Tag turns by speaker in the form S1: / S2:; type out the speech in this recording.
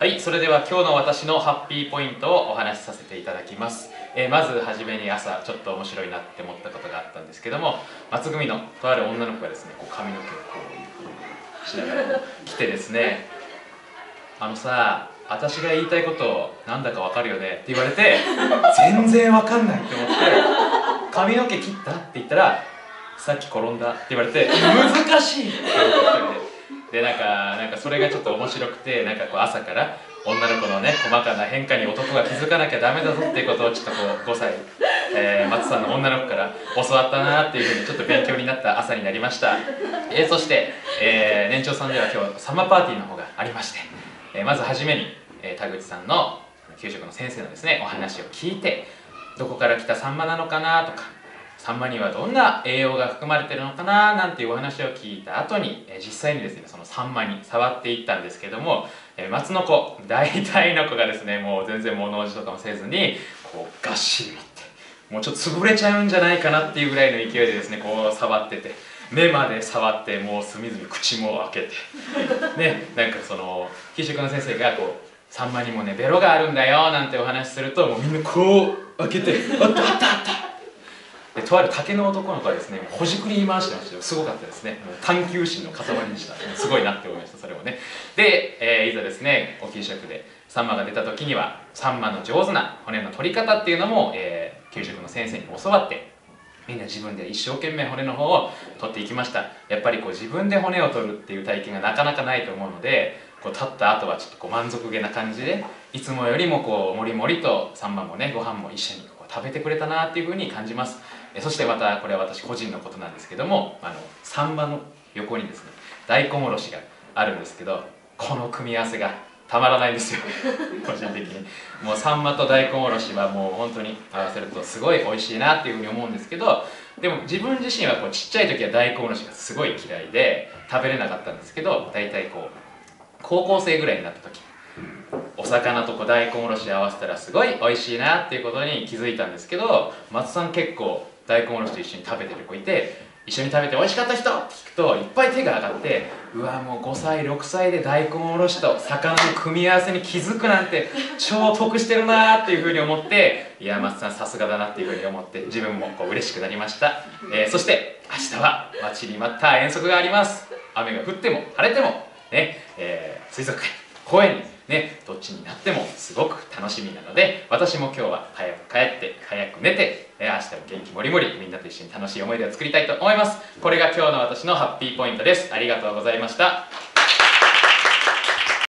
S1: はい、それでは今日の私のハッピーポイントをお話しさせていただきます。まずはじめに朝ちょっと面白いなって思ったことがあったんですけども、松組のとある女の子がですね、こう髪の毛をこういうふうにしながら来てですね、私が言いたいことなんだかわかるよねって言われて、全然わかんないって思って、髪の毛切ったって言ったら、さっき転んだって言われて、難しいって思ってで、なんかそれがちょっと面白くて、なんかこう朝から女の子のね、細かな変化に男が気づかなきゃダメだぞっていうことをちょっとこう5歳、松さんの女の子から教わったなっていうふうにちょっと勉強になった朝になりました。そして、年長さんでは今日サンマパーティーの方がありまして、まずはじめに、田口さんの給食の先生のですね、お話を聞いて、どこから来たサンマなのかなとか、サンマにはどんな栄養が含まれているのかななんていうお話を聞いた後に、実際にですねそのサンマに触っていったんですけども、松の子大体の子がですね、もう全然物おじとかもせずにこうがっしりいって、もうちょっと潰れちゃうんじゃないかなっていうぐらいの勢いでですね、こう触ってて、目まで触って、もう隅々口も開けてね、なんかその給食の先生がこうサンマにもねベロがあるんだよなんてお話しすると、もうみんなこう開けて、あったあったあった。でとある竹の男の子はですね、ほじくり回してましたよ。すごかったですね。もう探求心の塊でした。すごいなって思いました、それもね。で、いざですね、お給食でサンマが出た時には、サンマの上手な骨の取り方っていうのも、給食の先生に教わって、みんな自分で一生懸命骨の方を取っていきました。やっぱりこう自分で骨を取るっていう体験がなかなかないと思うので、こう立った後はちょっとこう満足げな感じで、いつもよりもこうもりもりとサンマもね、ご飯も一緒にこう食べてくれたなっていうふうに感じます。そしてまたこれは私個人のことなんですけども、サンマの横にですね大根おろしがあるんですけど、この組み合わせがたまらないんですよ個人的に。もうサンマと大根おろしはもう本当に合わせるとすごい美味しいなっていうふうに思うんですけど、でも自分自身はこうちっちゃい時は大根おろしがすごい嫌いで食べれなかったんですけど、大体こう高校生ぐらいになった時、お魚とこう大根おろし合わせたらすごい美味しいなっていうことに気づいたんですけど、松さん結構大根おろしと一緒に食べてる子いて、一緒に食べて美味しかった人って聞くといっぱい手が挙がって、うわもう5歳6歳で大根おろしと魚の組み合わせに気づくなんて超得してるなーっていうふうに思って、いや松さんさすがだなっていうふうに思って自分もこう嬉しくなりました。そして明日は待ちに待った遠足があります。雨が降っても晴れてもね、水族館公園にね、どっちになってもすごく楽しみなので、私も今日は早く帰って早く寝て、明日も元気もりもりみんなと一緒に楽しい思い出を作りたいと思います。これが今日の私のハッピーポイントです。ありがとうございました。